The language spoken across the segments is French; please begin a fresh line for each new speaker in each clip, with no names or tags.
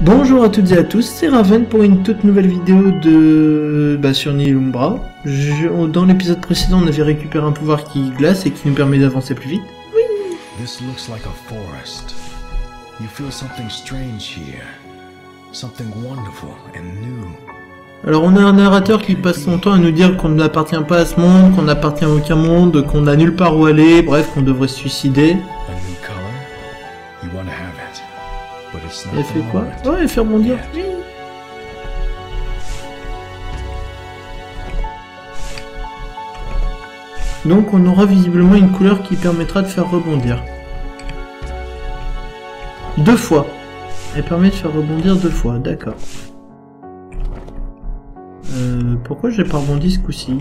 Bonjour à toutes et à tous, c'est Raven pour une toute nouvelle vidéo de sur Nilumbra. Dans l'épisode précédent, on avait récupéré un pouvoir qui glace et qui nous permet d'avancer plus vite. Oui.
This looks like a forest. You feel something strange here. Something wonderful and new.
Alors on a un narrateur qui passe son temps à nous dire qu'on n'appartient pas à ce monde, qu'on n'appartient à aucun monde, qu'on n'a nulle part où aller, bref, qu'on devrait se suicider.
A new color. You want to have it. But it's not
Elle
the
fait quoi?
moment.
Oh, elle fait rebondir.
Yet.
Oui. Donc on aura visiblement une couleur qui permettra de faire rebondir. 2 fois. Elle permet de faire rebondir 2 fois, d'accord. Pourquoi j'ai pas rebondi ce coup-ci?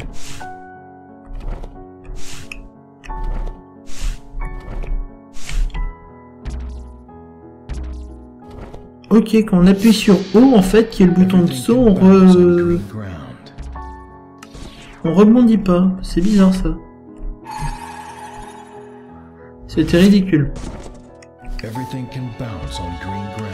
Ok, quand on appuie sur O, en fait, qui est le bouton de saut, on
Ground.
rebondit pas. C'est bizarre ça. C'était ridicule.
Everything can bounce on green ground.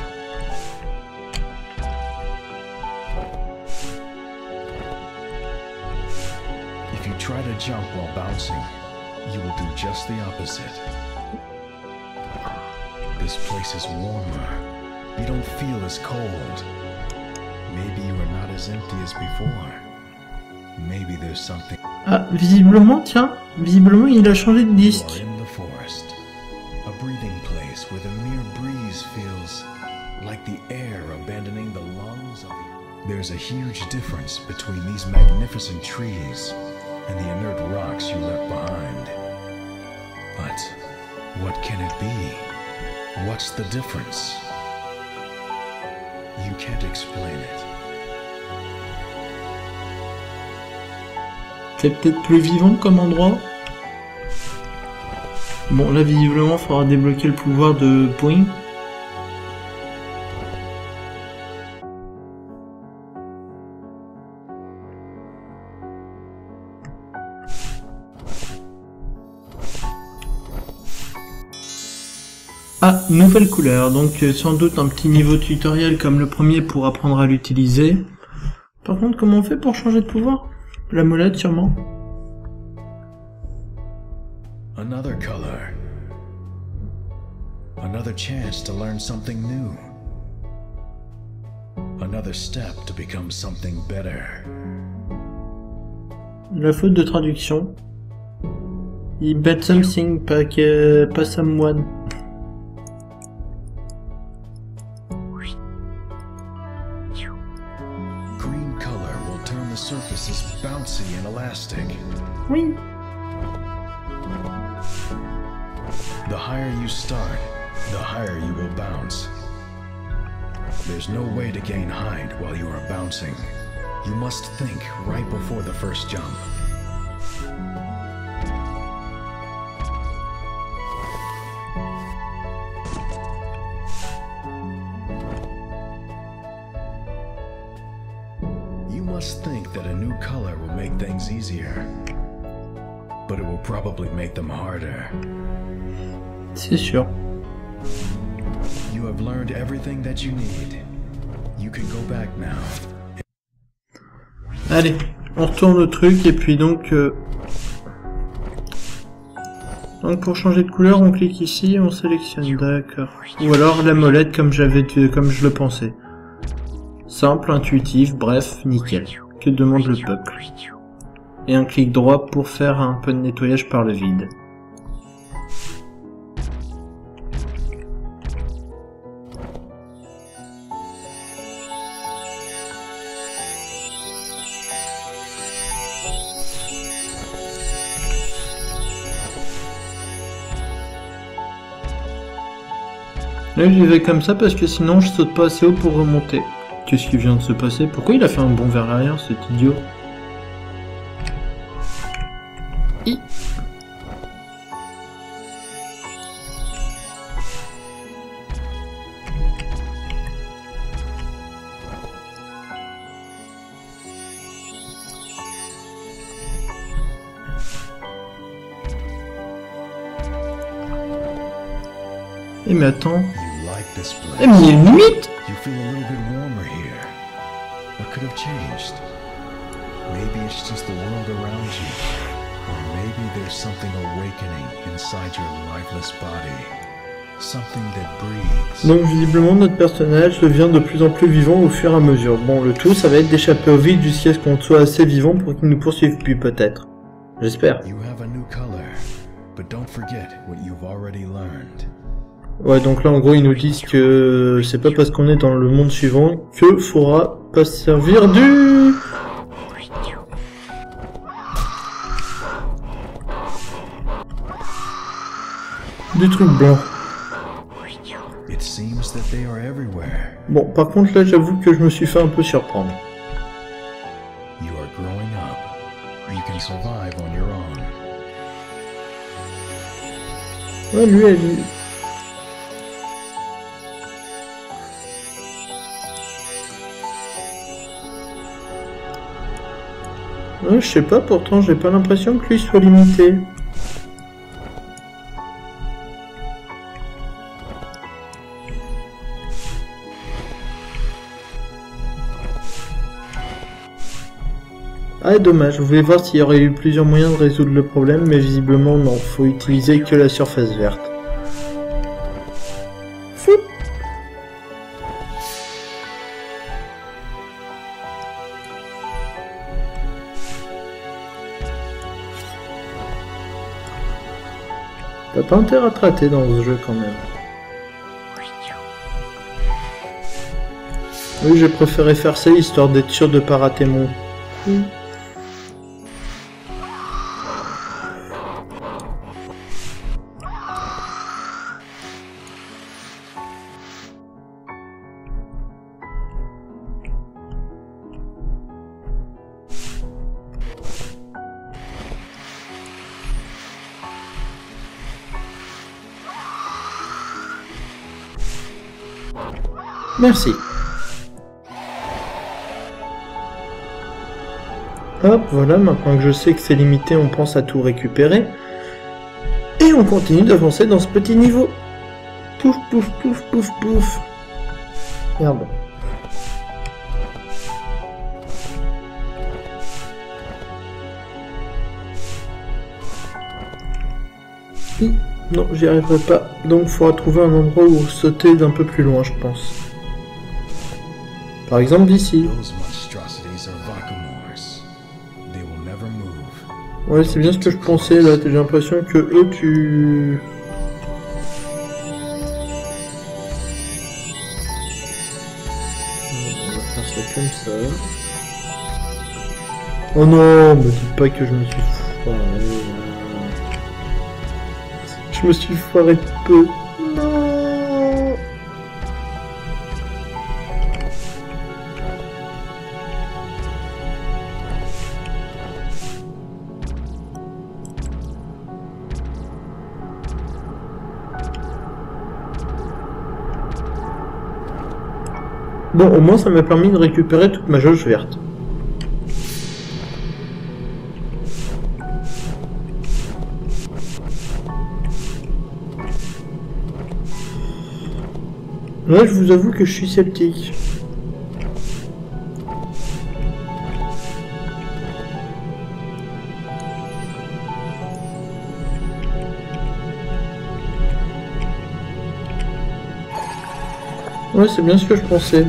If you try to jump while bouncing, you will do just the opposite. This place is warmer. You don't feel as cold. Maybe you are not as empty as before. Maybe there's something.
Ah, visiblement, tiens. Visiblement, il a changé de
You
disque.
are in the forest, a breathing place where the mere breeze feels like the air abandoning the lungs of the... There's a huge difference between these magnificent trees and the inert rocks you left behind. But what can it be? What's the difference? You can't explain it.
C'est peut-être plus vivant comme endroit. Bon, là, visiblement, il faudra débloquer le pouvoir de Boing. Ah, nouvelle couleur, donc sans doute un petit niveau tutoriel comme le premier pour apprendre à l'utiliser. Par contre, comment on fait pour changer de pouvoir? La molette sûrement.
Another color. Another chance to learn something new. Another step to become something better.
La faute de traduction. Il bet something, pas someone.
Green color will turn the surfaces bouncy and elastic.
Oui.
The higher you start, the higher you will bounce. There's no way to gain height while you are bouncing. You must think right before the first jump. You must think that a new color will make things easier, but it will probably make them harder.
C'est sûr.
You have learned everything that you need. You can go back now.
Allez, on retourne au truc et puis donc pour changer de couleur, on clique ici et on sélectionne. D'accord. Ou alors la molette comme je le pensais. Simple, intuitif, bref, nickel. Que demande le peuple? Et un clic droit pour faire un peu de nettoyage par le vide. Là j'y vais comme ça parce que sinon je saute pas assez haut pour remonter. Qu'est-ce qui vient de se passer? Pourquoi il a fait un bond vers l'arrière cet idiot? I. Eh mais attends.
You like this
Eh,
place.
mais il y a une limite!
You feel a little bit warmer here. What could have changed? Maybe it's just the world around you. Or maybe there's something awakening inside your lifeless body. Something that breathes.
Donc visiblement notre personnage devient de plus en plus vivant au fur et à mesure. Bon, le tout, ça va être d'échapper au vide jusqu'à ce qu'on soit assez vivant pour qu'il nous poursuive plus peut-être. J'espère.
You have a new color, but don't forget what you've already learned.
Ouais, donc là en gros ils nous disent que c'est pas parce qu'on est dans le monde suivant que faudra pas se servir du... du truc blanc.
It seems that they are everywhere.
Bon, par contre là j'avoue que je me suis fait un peu surprendre.
You are growing up. You can survive on your own.
Ouais, lui, elle... Ouais, je sais pas, pourtant j'ai pas l'impression que lui soit limité. Ah, dommage, je voulais voir s'il y aurait eu plusieurs moyens de résoudre le problème, mais visiblement non, faut utiliser que la surface verte. Foup. T'as pas intérêt à te rater dans ce jeu quand même. Oui, j'ai préféré faire ça histoire d'être sûr de pas rater mon coup. Merci. Hop, voilà, maintenant que je sais que c'est limité, on pense à tout récupérer. Et on continue d'avancer dans ce petit niveau. Pouf, pouf, pouf, pouf, pouf. Merde. Non, j'y arriverai pas. Donc, il faudra trouver un endroit où sauter d'un peu plus loin, je pense. Par exemple, d'ici.
Those monstrosities are Vakumors. They will never move.
Ouais, c'est bien ce que je pensais, là. J'ai l'impression que eux, tu... On va faire ça comme ça. Oh non, me dites pas que je me suis foiré. Je me suis foiré de peu. Non. Bon, au moins ça m'a permis de récupérer toute ma jauge verte. Là, je vous avoue que je suis sceptique. Ouais, c'est bien ce que je pensais.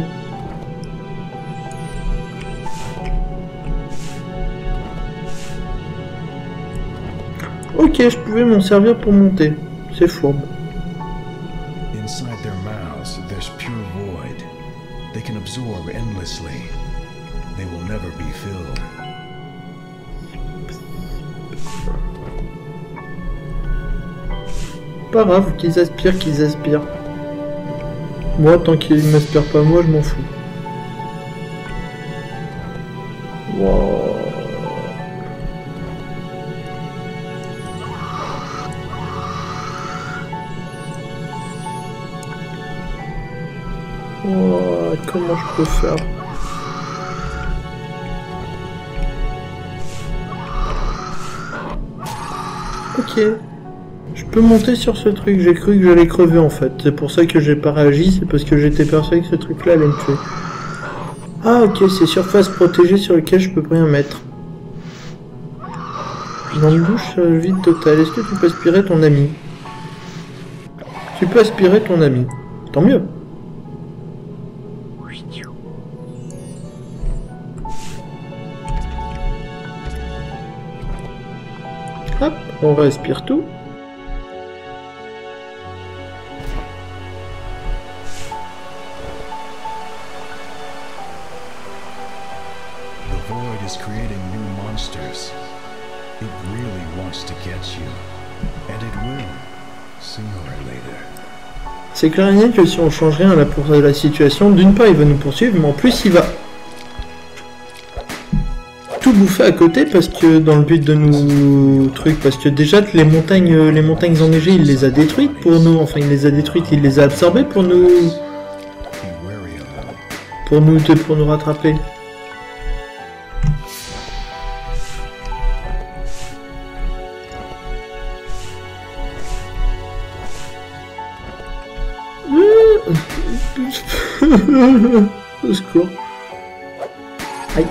Ok, je pouvais m'en servir pour monter. C'est fourbe.
Inside their mouths, there's pure void. They can absorb endlessly. They will never be filled.
Pas grave, qu'ils aspirent, qu'ils aspirent. Moi, tant qu'ils m'aspirent pas moi, je m'en fous. Wow. Oh, comment je peux faire? Ok. Je peux monter sur ce truc, j'ai cru que j'allais crever en fait. C'est pour ça que j'ai pas réagi, c'est parce que j'étais persuadé que ce truc-là allait me tuer. Ah ok, c'est surface protégée sur laquelle je peux rien mettre. Dans le douche, vide total. Est-ce que tu peux aspirer ton ami? Tu peux aspirer ton ami. Tant mieux. Hop, on respire tout.
The void is creating new monsters. It really wants to get you. And it will, sooner or later.
C'est clair et net que si on change rien là pour la situation, d'une part il va nous poursuivre, mais en plus il va tout bouffer à côté parce que dans le but de nous parce que déjà les montagnes enneigées il les a détruites pour nous, enfin il les a détruites, il les a absorbées pour nous rattraper. Au secours. Aïe.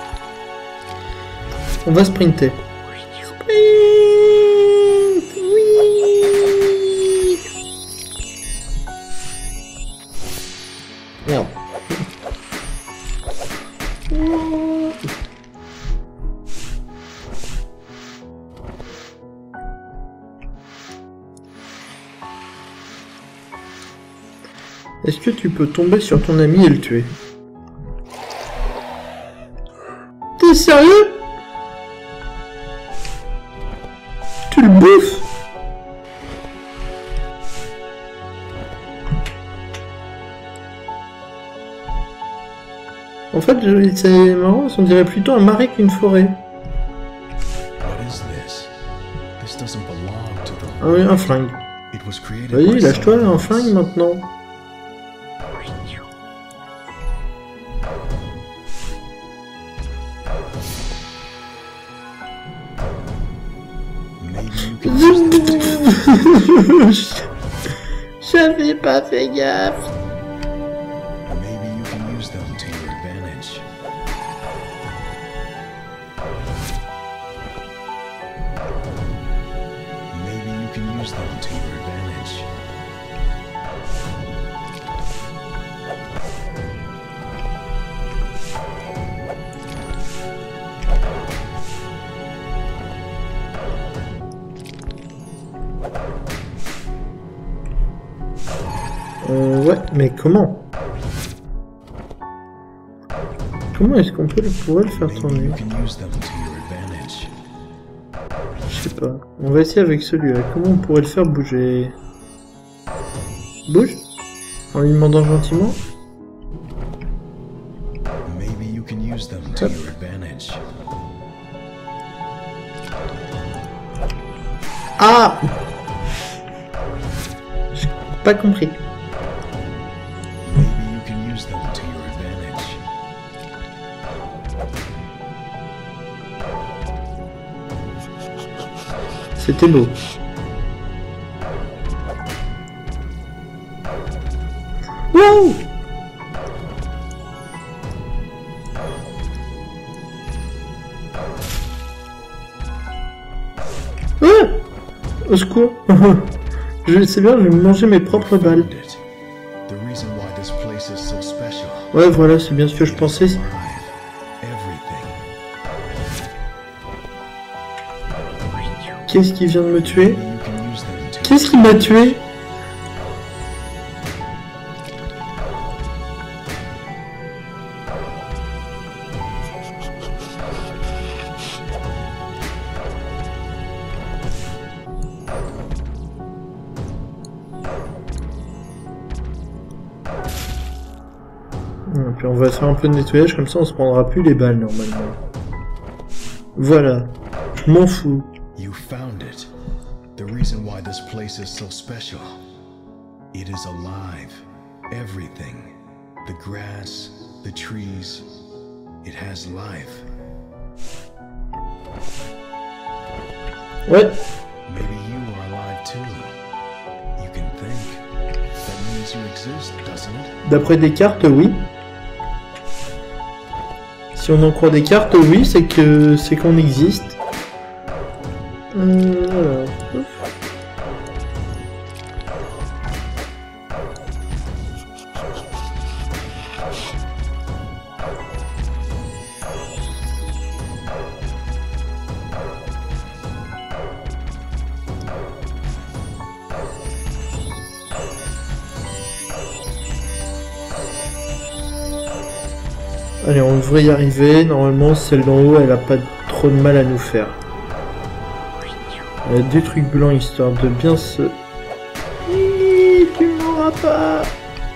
On va sprinter. Sprint. Oui. Merde. Est-ce que tu peux tomber sur ton ami et le tuer? T'es sérieux? Tu le bouffes? En fait, c'est marrant, on dirait plutôt un marais qu'une forêt. Ah oui, un flingue. Vas-y, lâche-toi, un flingue maintenant. J'avais pas fait gaffe.
Maybe you can use them to your advantage. Maybe you can use them to your advantage.
Ouais, mais comment? Comment est-ce qu'on pourrait le faire tourner? Je sais pas. On va essayer avec celui-là. Comment on pourrait le faire bouger? Bouge? En lui demandant gentiment? Hop. Ah! J'ai pas compris. C'était beau. Wow! Ah! Au secours. Je sais bien, je vais manger mes propres balles. Ouais, voilà, c'est bien ce que je pensais. Qu'est-ce qui vient de me tuer? Qu'est-ce qui m'a tué? Puis on va faire un peu de nettoyage, comme ça on se prendra plus les balles normalement. Voilà, je m'en fous.
You found it. The reason why this place is so special. It is alive. Everything. The grass, the trees. It has life.
Ouais.
Maybe you are alive too. You can think. That means you exist, doesn't it?
D'après des cartes, oui. Si on en croit des cartes, oui, c'est qu'on existe. Alors. Allez, on devrait y arriver. Normalement, celle d'en haut, elle a pas trop de mal à nous faire. Elle a des trucs blancs histoire de bien se... Hihi, tu m'auras pas.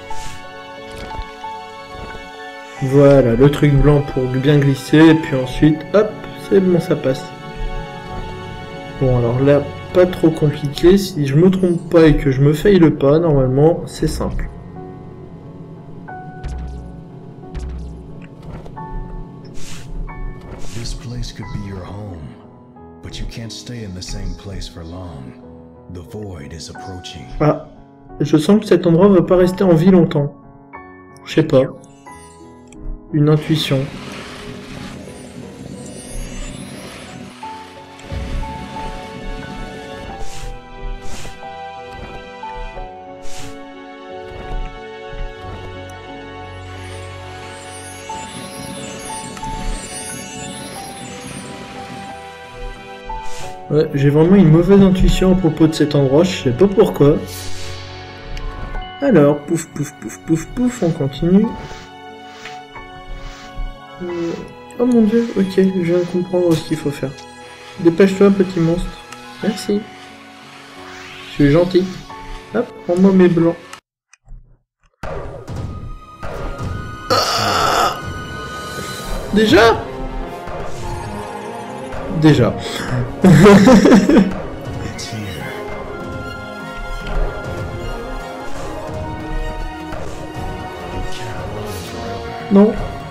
Voilà, le truc blanc pour bien glisser. Et puis ensuite, hop, c'est bon, ça passe. Bon, alors là, pas trop compliqué. Si je me trompe pas et que je me faille le pas, normalement, c'est simple.
This place could be your home, but you can't stay in the same place for long. The void is approaching.
Ah, je sens que cet endroit va pas rester en vie longtemps. Je sais pas. Une intuition. Ouais, j'ai vraiment une mauvaise intuition à propos de cet endroit, je sais pas pourquoi. Alors, pouf, pouf, pouf, pouf, pouf, on continue. Oh mon dieu, ok, je viens de comprendre ce qu'il faut faire. Dépêche-toi, petit monstre. Merci. Je suis gentil. Hop, prends-moi mes blancs. Ah, déjà ? Déjà. Non.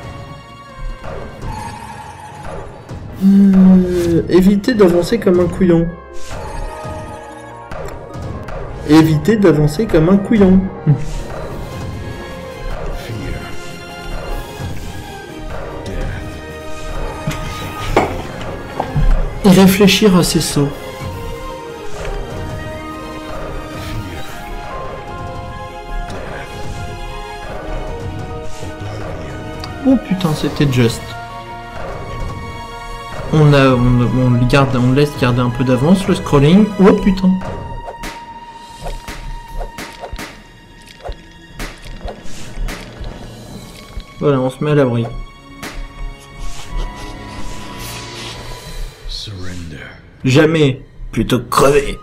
Évitez d'avancer comme un couillon. Évitez d'avancer comme un couillon. Et réfléchir à ses sauts. Oh putain, c'était juste. On laisse garder un peu d'avance le scrolling. Oh putain. Voilà, on se met à l'abri. Jamais, plutôt crever.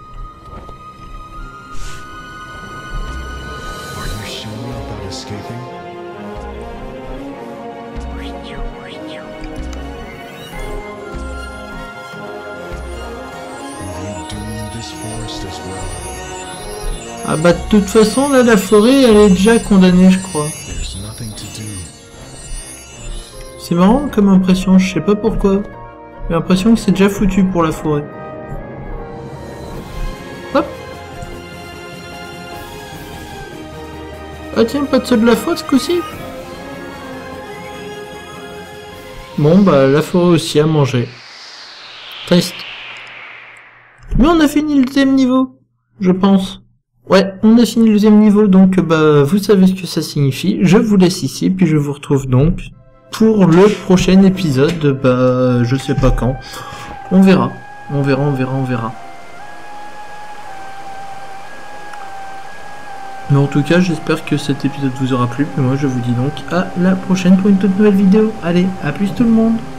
Ah bah de toute façon là la forêt elle est déjà condamnée je crois. C'est marrant comme impression, je sais pas pourquoi. J'ai l'impression que c'est déjà foutu pour la forêt. Hop. Ah tiens, pas de saut de la faute ce coup-ci. Bon bah la forêt aussi à manger. Triste. Mais on a fini le deuxième niveau, je pense. Ouais, on a fini le deuxième niveau, donc bah vous savez ce que ça signifie. Je vous laisse ici, puis je vous retrouve donc pour le prochain épisode, bah je sais pas quand. On verra. On verra. Mais en tout cas, j'espère que cet épisode vous aura plu. Et moi je vous dis donc à la prochaine pour une toute nouvelle vidéo. Allez, à plus tout le monde.